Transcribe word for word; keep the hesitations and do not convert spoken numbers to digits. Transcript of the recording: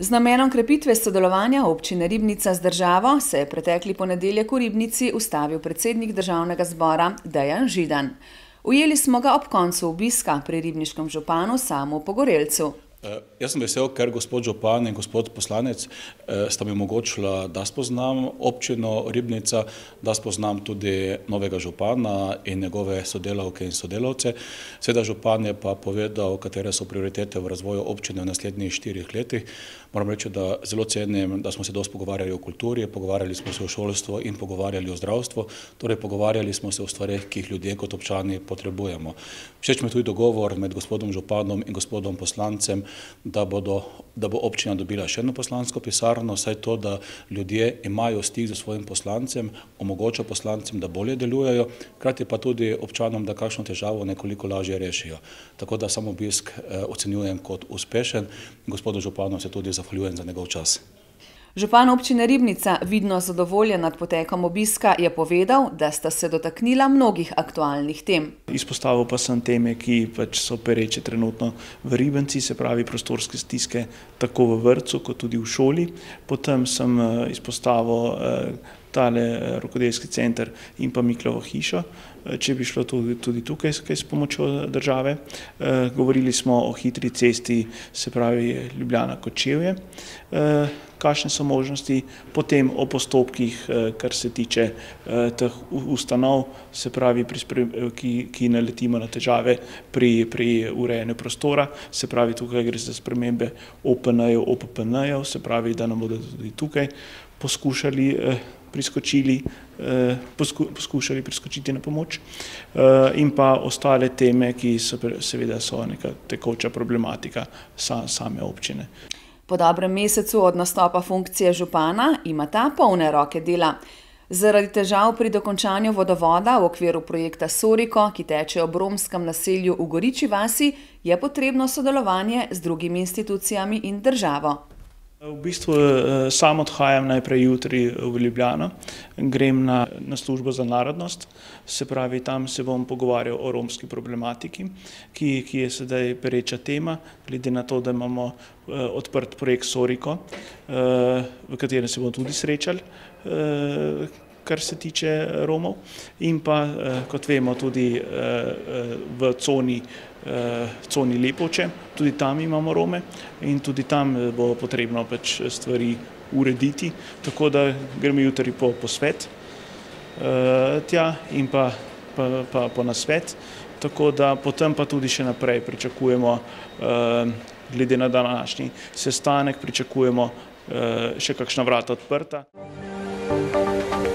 Z namenom krepitve sodelovanja občine Ribnica z državo se je pretekli ponedeljek v Ribnici ustavil predsednik državnega zbora Dejan Židan. Ujeli smo ga ob koncu obiska pri ribniškem županu Samu Pogorelcu. Jaz sem vesel, ker gospod župan in gospod poslanec sta mi omogočila, da spoznam občino Ribnica, da spoznam tudi novega župana in njegove sodelavke in sodelavce. Seveda župan je pa povedal, katere so prioritete v razvoju občine v naslednjih štirih letih. Moram reči, da zelo cenim, da smo se dosti pogovarjali o kulturi, pogovarjali smo se o šolstvu in pogovarjali o zdravstvu, torej pogovarjali smo se o stvareh, ki jih ljudje kot občani potrebujemo. Všeč mi je tudi dogovor med gospodom županom in gospodom poslancem, da, bodo, da bo občina dobila še eno poslansko pisarno, saj to, da ljudje imajo stik z svojim poslancem, omogoča poslancem, da bolje delujejo, hkrati pa tudi občanom, da kakšno težavo nekoliko lažje rešijo. Tako da sam obisk eh, ocenjujem kot uspešen. Gospodu županu se tudi zahvaljujem za njegov čas. Župan občine Ribnica, vidno zadovoljen nad potekom obiska, je povedal, da sta se dotaknila mnogih aktualnih tem. Izpostavil pa sem teme, ki pač so pereče trenutno v Ribnici, se pravi prostorske stiske tako v vrtcu kot tudi v šoli. Potem sem izpostavil tale rokodelski center in pa Miklovo hišo, če bi šlo tudi, tudi tukaj s pomočjo države. Govorili smo o hitri cesti, se pravi Ljubljana-Kočevje, kakšne so možnosti, potem o postopkih, kar se tiče teh ustanov, se pravi, ki, ki naletimo na težave pri, pri urejanju prostora, se pravi, tukaj gre za spremembe O P N-jev, O P P N-jev, se pravi, da nam bodo tudi tukaj poskušali priskočili, posku, poskušali priskočiti na pomoč, in pa ostale teme, ki so, seveda so neka tekoča problematika same občine. Po dobrem mesecu od nastopa funkcije župana ima ta polne roke dela. Zaradi težav pri dokončanju vodovoda v okviru projekta Soriko, ki teče ob romskem naselju v Goričji vasi, je potrebno sodelovanje z drugimi institucijami in državo. V bistvu sam odhajam najprej jutri v Ljubljano, grem na, na službo za narodnost, se pravi, tam se bom pogovarjal o romski problematiki, ki, ki je sedaj pereča tema, glede na to, da imamo uh, odprt projekt Soriko, uh, v katerem se bomo tudi srečali, uh, kar se tiče Romov, in pa, uh, kot vemo, tudi uh, v coni coni Lepovče, tudi tam imamo Rome in tudi tam bo potrebno pač stvari urediti, tako da gremo jutri po posvet tja in pa, pa, pa po nasvet, tako da potem pa tudi še naprej pričakujemo, glede na današnji sestanek, pričakujemo še kakšna vrata odprta.